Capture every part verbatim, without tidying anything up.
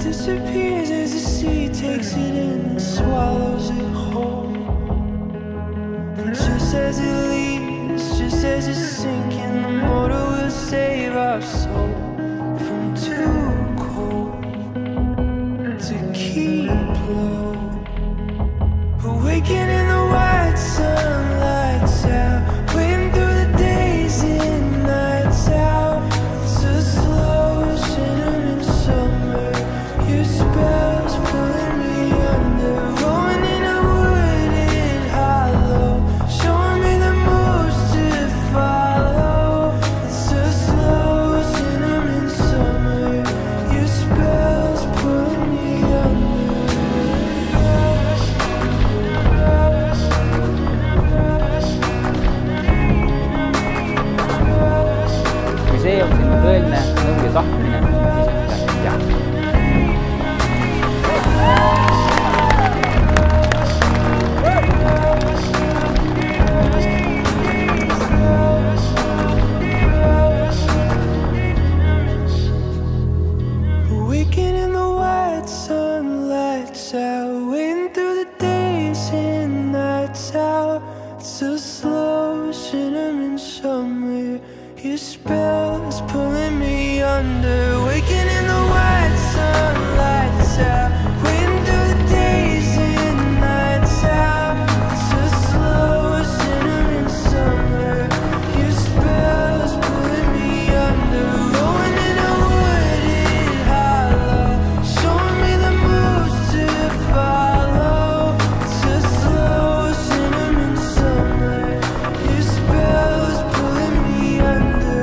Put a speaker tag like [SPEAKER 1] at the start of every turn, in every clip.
[SPEAKER 1] disappears as the sea takes it in and swallows it whole. And just as it leaves, just as it's sinking, the motor will save our soul from too cold to keep low. Awaken in the white sun, lights out, waiting through the days and nights out. It's a slow cinnamon summer, your spell's pulling me under, rolling in a wooded hollow, showing me the moves to follow. It's a slow cinnamon summer, your spell's pulling me under.
[SPEAKER 2] kui see on sinu tõeline nõu ja tahtmine, siis ütle jah.
[SPEAKER 1] Waking in the white sun, lights out, waiting through the days and nights out. It's a slow cinnamon summer, your spell is pulling me under. Waking in the white sun, lights out, waiting through the days and nights out. It's a slow cinnamon summer, your spell is pulling me under, rolling in a wooded hollow, showing me the moves to follow. It's a slow cinnamon summer, your spell is pulling me under.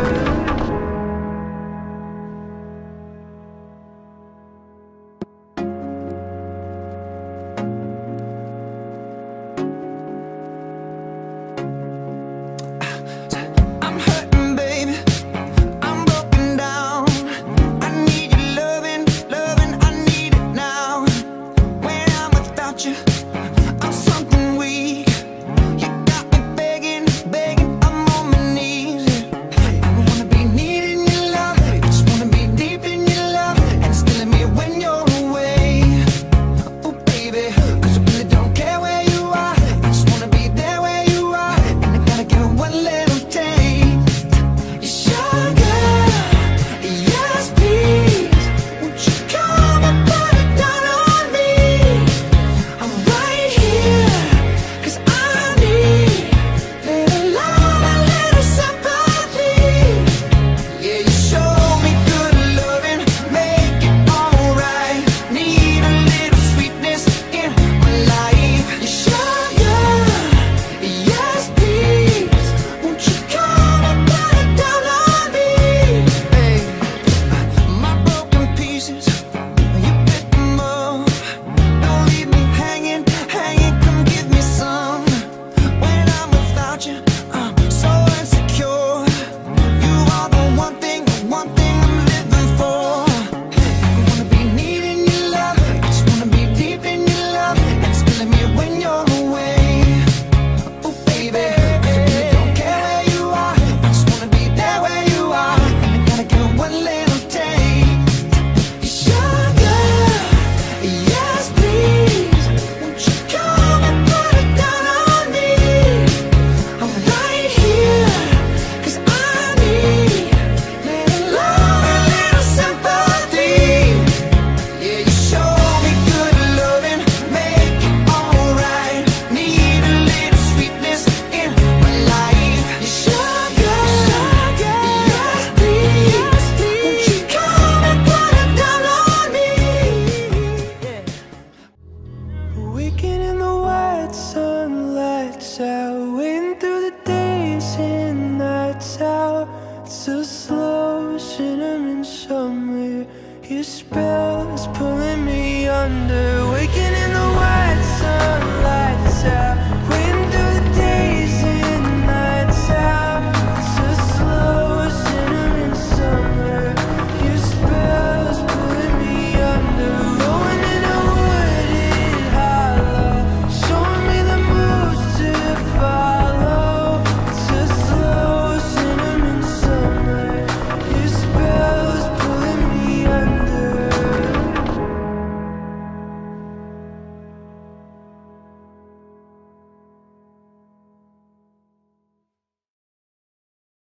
[SPEAKER 3] I'm hurting, baby. I'm broken down. I need your loving, loving. I need it now. When I'm without you, I'm something weak. You got me begging, begging. I'm on my knees. I wanna be needing your love. I just wanna be deep in your love, and it's killing me when you're away. Oh, baby, 'cause I really don't care where you are. I just wanna be there where you are, and I gotta get one little taste. Sugar, yes please, won't you come and put it down on me? I'm right here, 'cause I need little love and little sympathy. Yeah, you show me good loving, make it alright. Need a little sweetness in my life. Sugar, yes please, won't you come and put it down on me? Hey, my broken pieces, you pick them up. Don't leave me hanging, hanging, come give me some. When I'm without you, I'm so insecure. You are the one thing, the one thing I'm living for. I wanna be needing your love, I just wanna be deep in your love, and it's killing me when you're away. Oh baby, 'cause I really don't care where you are, I just wanna be there where you are, and I gotta get one little taste. Sugar, yes please, won't you come and put it down on me? I'm right here, 'cause I need little love and little sympathy. Yeah, you show me good loving, make it alright. Need a little sweetness in my life. Sugar, yes please, won't you come and put it down on me?
[SPEAKER 1] Waking in the white sun, lights out, waiting through the days and nights out. It's a slow cinnamon summer, your spell is pulling me under. Waking in the white sun, lights out,